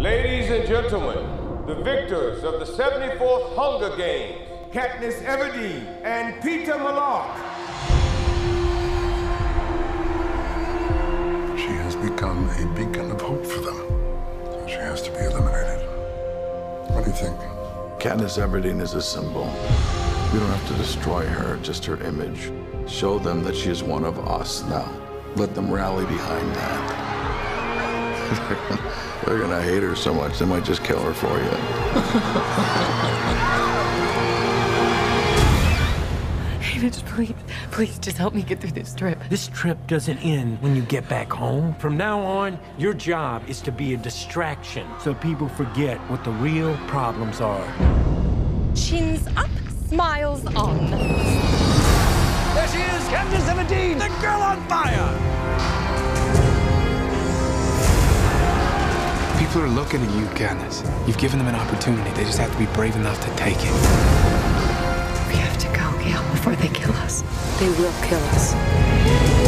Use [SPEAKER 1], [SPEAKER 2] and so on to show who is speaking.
[SPEAKER 1] Ladies and gentlemen, the victors of the 74th Hunger Games, Katniss Everdeen and Peter Malak.
[SPEAKER 2] She has become a beacon of hope for them. So she has to be eliminated. What do you think?
[SPEAKER 3] Katniss Everdeen is a symbol. We don't have to destroy her, just her image. Show them that she is one of us now. Let them rally behind that. They're gonna hate her so much, they might just kill her for you.
[SPEAKER 4] Haymitch, please just help me get through this trip.
[SPEAKER 5] This trip doesn't end when you get back home. From now on, your job is to be a distraction so people forget what the real problems are.
[SPEAKER 4] Chins up, smiles on.
[SPEAKER 5] There she is, Katniss Everdeen, the girl on fire!
[SPEAKER 6] People are looking at you, Katniss. You've given them an opportunity. They just have to be brave enough to take it.
[SPEAKER 4] We have to go, Gale, before they kill us. They will kill us.